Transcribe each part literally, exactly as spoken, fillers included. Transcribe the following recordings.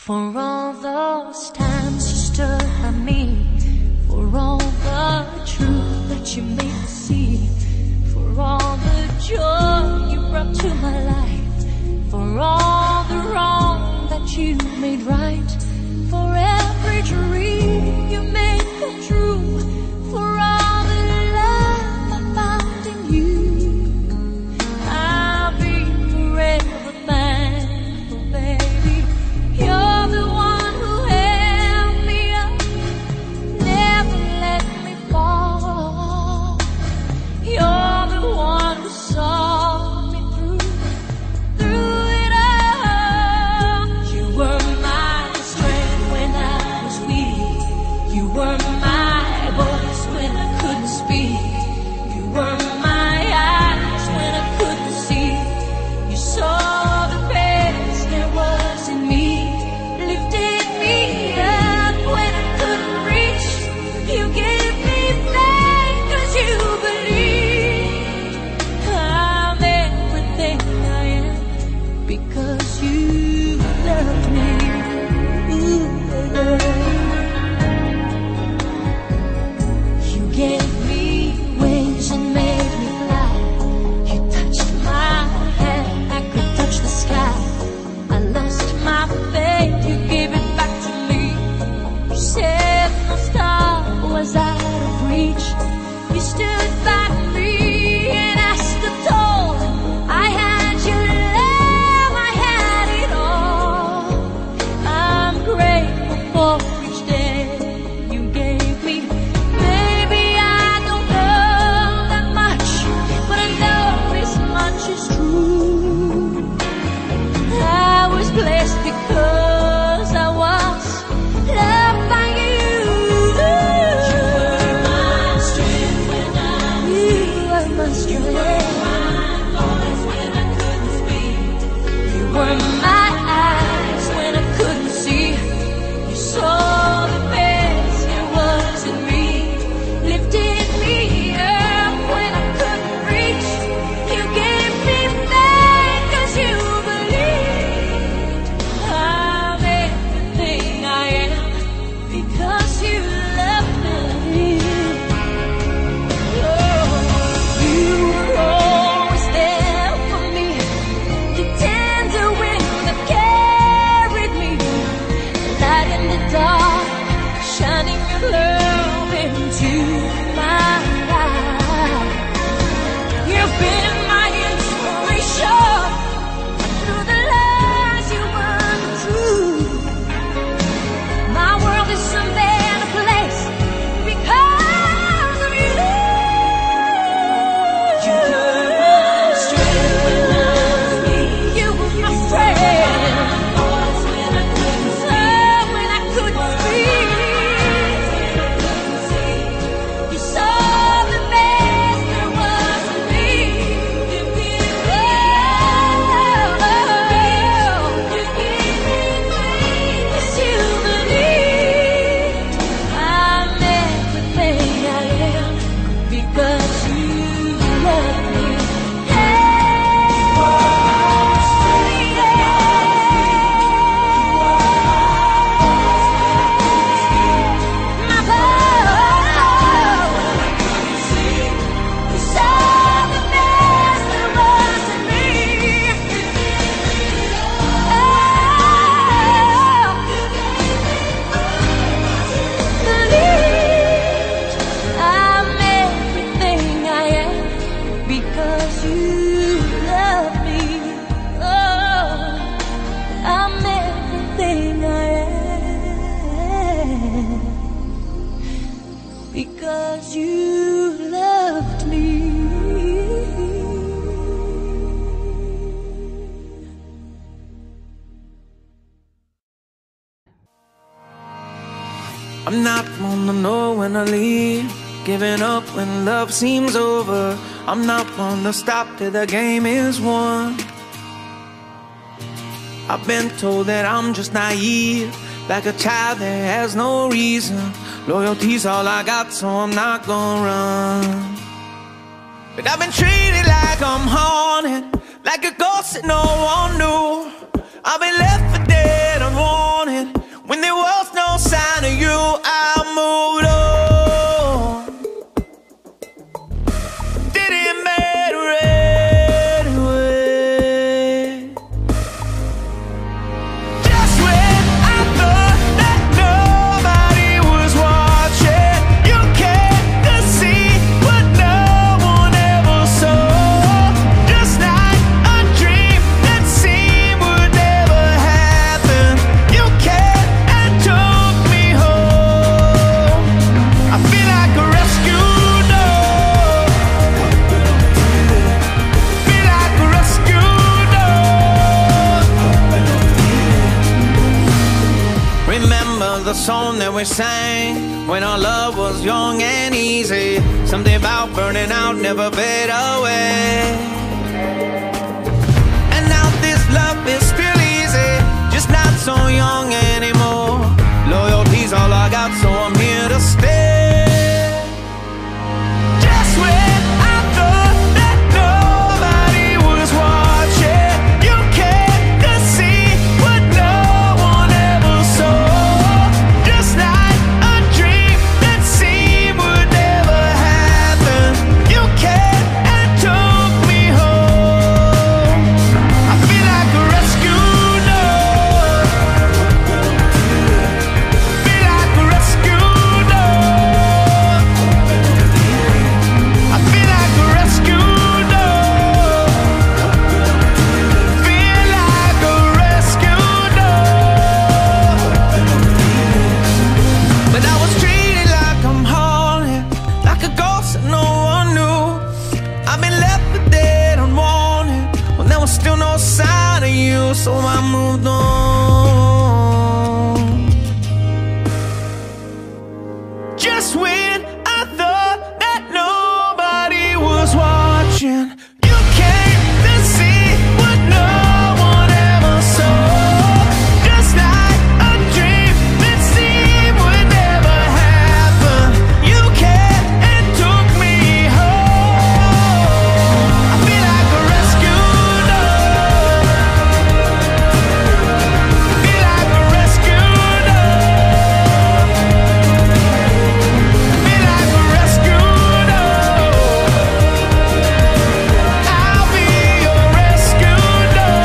For all those times you stood by me, for all the truth that you made me see, for all the joy you brought to my life, for all the wrong that you made right, for every dream you made come true, for all the love I found in you, I'll be forever thankful, baby. You're the one who held me up, never let me fall. You're the one who saw me through, through it all. You were my strength when I was weak. You were my voice when I couldn't speak. You were my eyes when I couldn't see. You saw the best there was in me, lifted me up when I couldn't reach. You gave me faith 'cause you believed. I'm everything I am because you loved me. Ooh, you gave me wings and made me fly. You touched my hand, I could touch the sky. I lost my faith, you gave it back to me. You said no star was out of reach. You stood by me and I stood tall. I had your love, I had it all. I'm grateful for each day you gave me. Maybe I don't know that much, but I know this much is true. I was blessed because I was loved by you. You were my strength when I was weak. You were my strength. You were my voice when I couldn't speak. You were my eyes when I couldn't see. You saw the best there was in me, lifted me up when I couldn't reach. You gave me faith 'cause you believed. I'm everything I am because you love me. Oh, you were always there for me, the tender wind that carried me, light in the dark, shining your love into my life. You've been my inspiration through the lies you were true. My world is a better place because of you. You were my strength when I was weak. You were my friend. Voice when I couldn't speak. When I couldn't speak. You saw the best there was in me. You gave me love. You gave me faith 'cause you believed. I'm everything I am because you love me. My voice. You saw the best there was in me. Believed. I'm everything I am because you love me. Oh, I'm everything I am because you loved me. I'm not one to know when to leave, giving up when love seems over. I'm not one to stop till the game is won. I've been told that I'm just naive, like a child that has no reason. Loyalty's all I got, so I'm not gonna run. But I've been treated like I'm haunted, like a ghost that no one knew. I've been left for dead, unwanted. the song that we sang when our love was young and easy. Something about burning out never fade away. And now this love is still easy, just not so young anymore. Loyalty's all I got, so I'm here to stay. Just when I thought that nobody was watching, you came to see what no one ever saw. Just like a dream that seemed would never happen, you came and took me home. I feel like a rescue dog. Feel like a rescue dog. I feel like a rescue dog. Feel like a rescue dog. But I was treated like I'm haunted, like a ghost that no one knew. I've been left for dead unwanted when there was still no sign of you, so I moved on. Just when I thought that nobody was watching, you came to see what no one ever saw. Just like a dream that seemed would never happen, you came and took me home. I feel like a rescue dog. Feel like a rescue dog. Feel like a rescue dog. I'll be your rescue dog.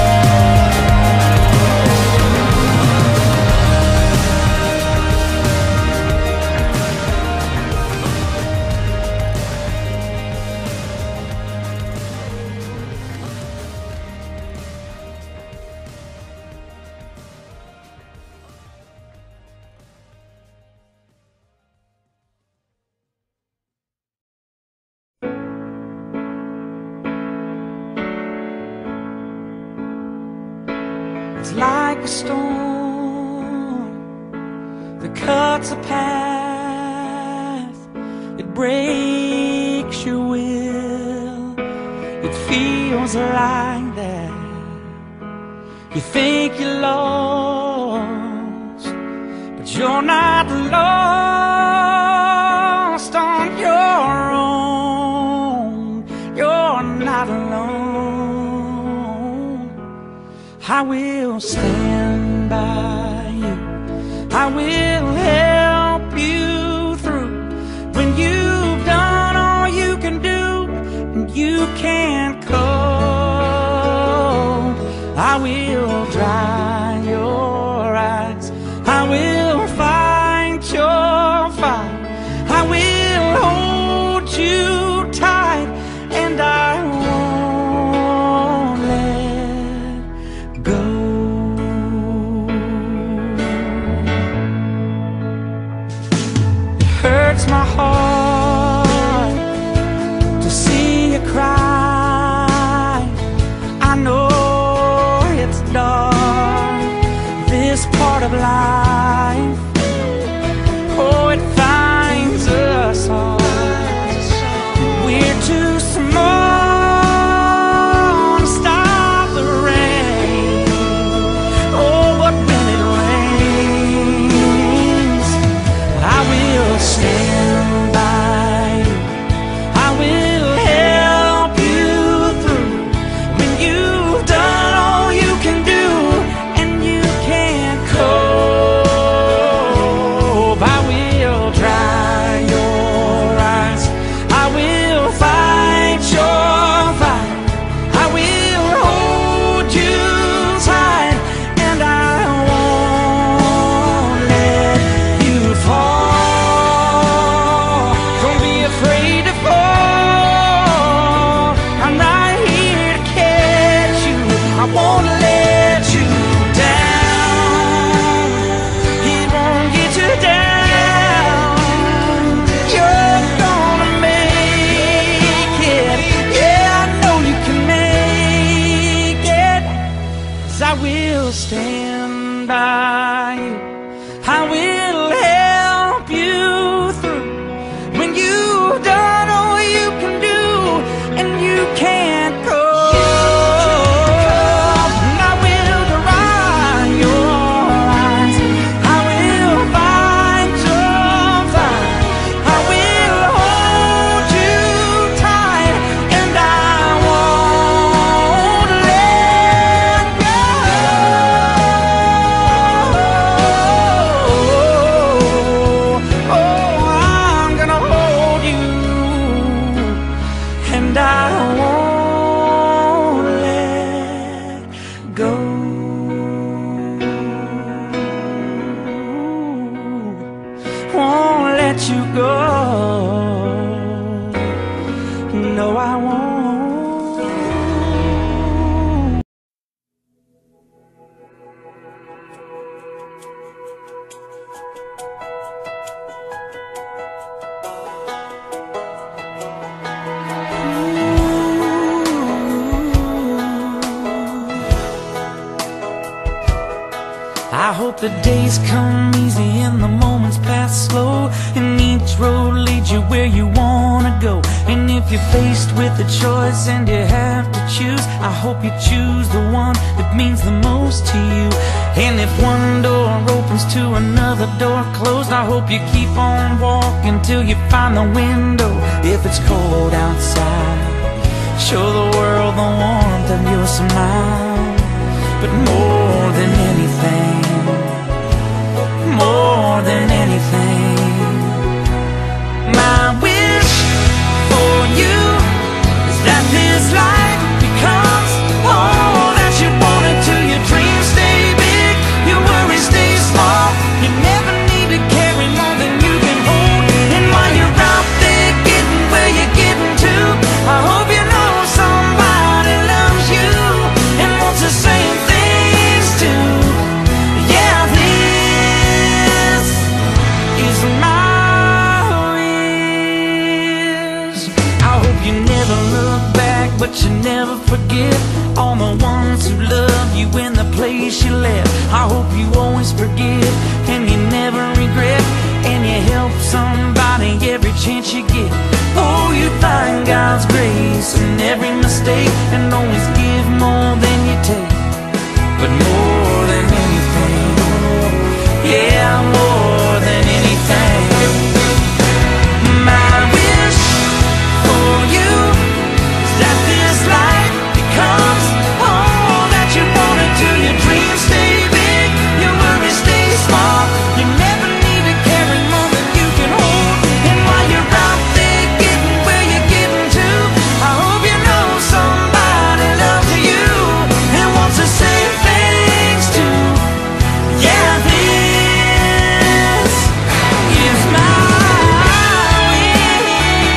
It's like a storm that cuts a path. It breaks your will. It feels like that. You think you're lost, but you're not lost on your own. You're not alone. I will stand by you. I will help you through when you've done all you can do and you can't cope. I will dry your eyes. I will fight your fight. I will hold you tight, and I won't let go. It hurts my heart to see you cry. I know it's dark, this part of life. Oh, it finds us all. We're too small to stop the rain. Oh, but when it rains, I will stand by you. I will help you through when you've done all you can do and you can't cope. I will dry your eyes. I will fight your fight. I will hold you tight, and I won't let you fall. Don't be afraid to fall. I'm right here to catch you. I won't let you down. He won't get you down. You're gonna make it. Yeah, I know you can make it. 'Cause I will stand by you. I will But the days come easy and the moments pass slow, and each road leads you where you wanna go. And if you're faced with a choice and you have to choose, I hope you choose the one that means the most to you. And if one door opens to another door closed, I hope you keep on walking till you find the window. If it's cold outside, show the world the warmth of your smile. But more than anything, more than anything, my wish for you is that this life becomes all that you wanted to. Your dreams stay big, your worries stay small. You never need to carry more than you can hold. And while you're out there getting where you're getting to, I hope you know somebody loves you and wants the same things too. Yeah, this is my wish. I hope you never look back, but you never forget all the ones who love you in the place you left. I hope you always forgive and you never regret, and you help somebody every chance you get. Oh, you find God's grace in every mistake, and always give more than you take. But more than anything, yeah, more than anything, my wish for you is that this life becomes all that you wanted to. Your dreams stay big, your worries stay small. You never need to carry more than you can hold. And while you're out there getting where you're getting to, I hope you know somebody loves you and wants the same things too. Yeah, this is my wish.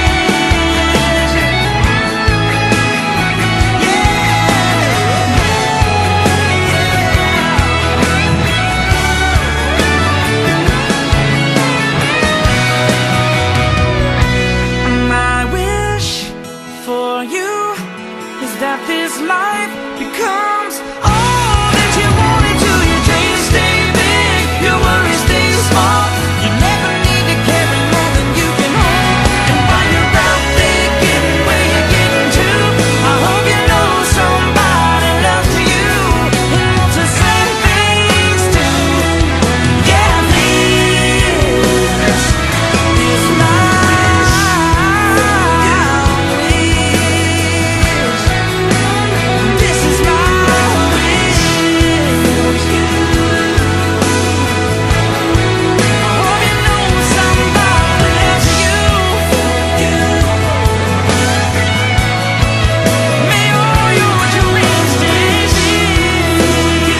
My wish for you is that this life becomes all that you wanted to. Your dreams stay big, your worries stay small. You never need to carry more than you can hold. And while you're out there getting where you're getting to, I hope you know somebody loves you and wants the same things too. Yeah, this is my wish. This is my wish for you. I hope you know somebody loves you. May all your dreams stay big.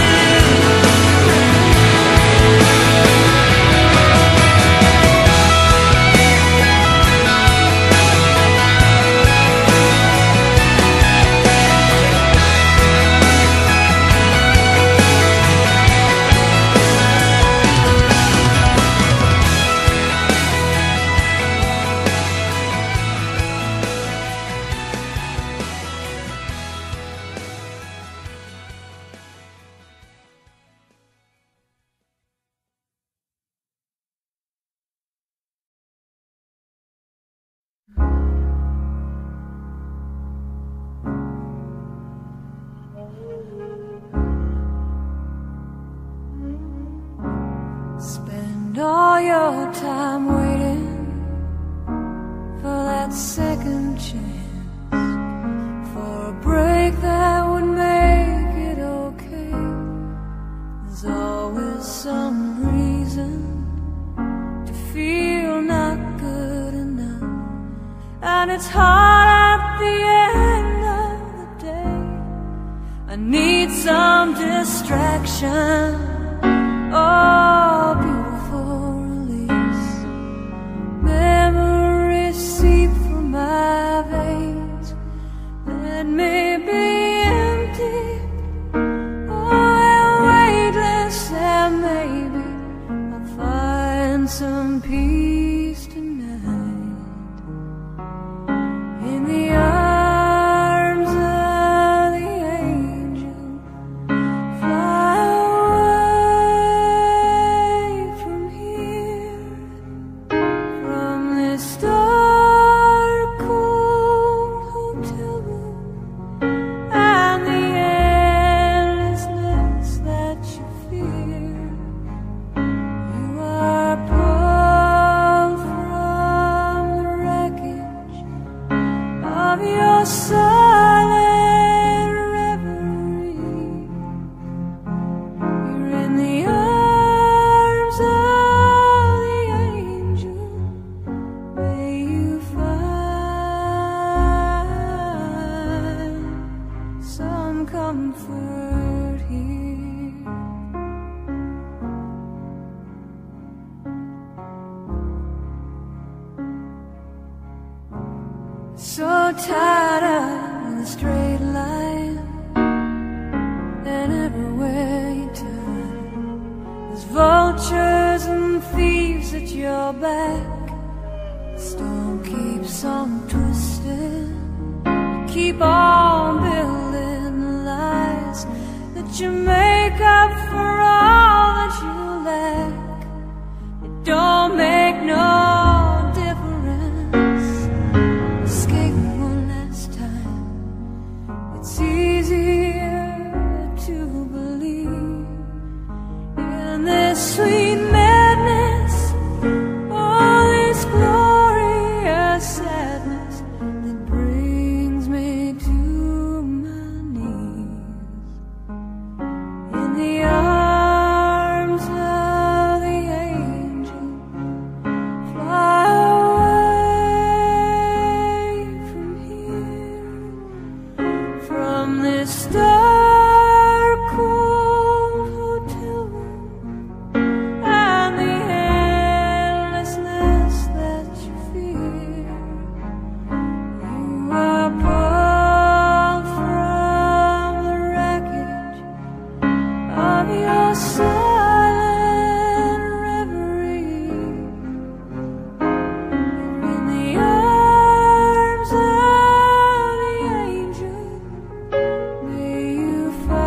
Spend all your time waiting for that second chance, for a break that would make it okay. There's always some reason to feel not good enough, and it's hard at the end of the day. I need some distraction. Oh, beautiful release. Memories seep from my veins. Let me be empty, oh, and weightless, and maybe I'll find some peace tonight in the arms of the angel. Fly away. comfort here. So tired of the straight line, and everywhere you turn there's vultures and thieves at your back. The storm keeps on twisting, you keep on building lies that you make up for all that you lack. It don't make no difference. Escape one last time. It's easier to believe in this sweet madness, all this glorious sadness that brings me to my knees. In the arms of the angel, fly away from here, from this dark, cold hotel room, and the endlessness that you fear. You are pulled from the wreckage of your silent reverie. In the arms of the angel, may you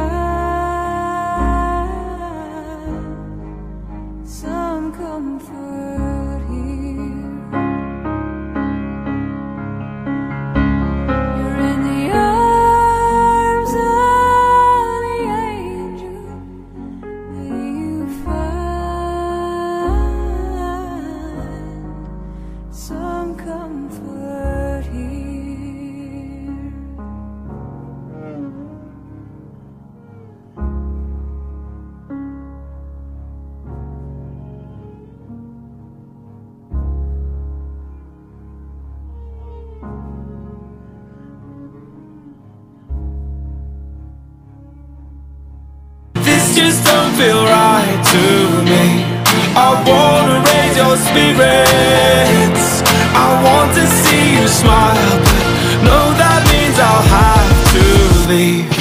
find some comfort here. You're in the arms of the angel, may you find some comfort here. This just don't feel right to me. I wanna raise your spirits, I want to see you smile, but no, that means I'll have to leave.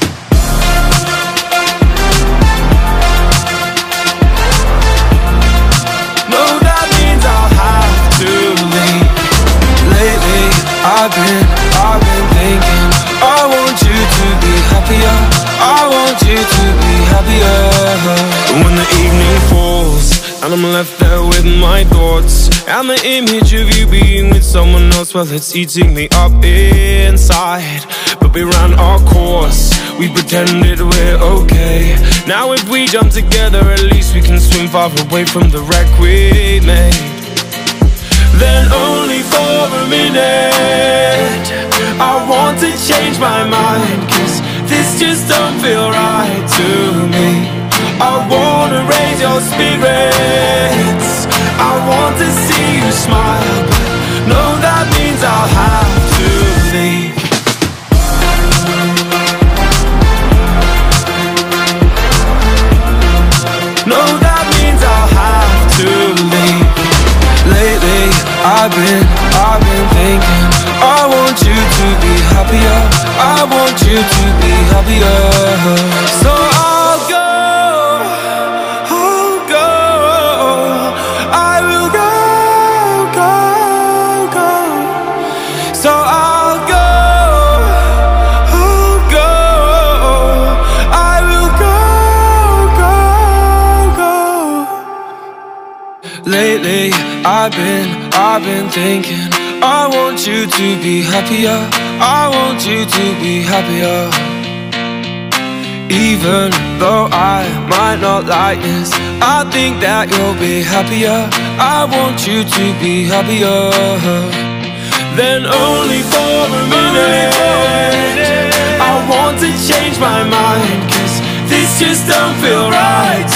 No, that means I'll have to leave. Lately, I've been, I've been thinking, I want you to be happier, I want you to be happier. When the evening falls and I'm left there with my thoughts, and the image of you being with someone else, well, it's eating me up inside. But we ran our course, we pretended we're okay. Now if we jump together, at least we can swim far away from the wreck we made. Then only for a minute I want to change my mind, 'cause this just don't feel right to me. I wanna raise your spirits, I want to see you smile, but no, that means I'll have to leave. No, that means I'll have to leave. Lately, I've been, I've been thinking, I want you to be happier, I want you to be happier. So I'll go, I'll go, I will go, go, go. So I'll go, I'll go, I will go, go, go. Lately, I've been, I've been thinking, I want you to be happier, I want you to be happier. Even though I might not like this, I think that you'll be happier, I want you to be happier. Then only for a minute I want to change my mind, 'cause this just don't feel right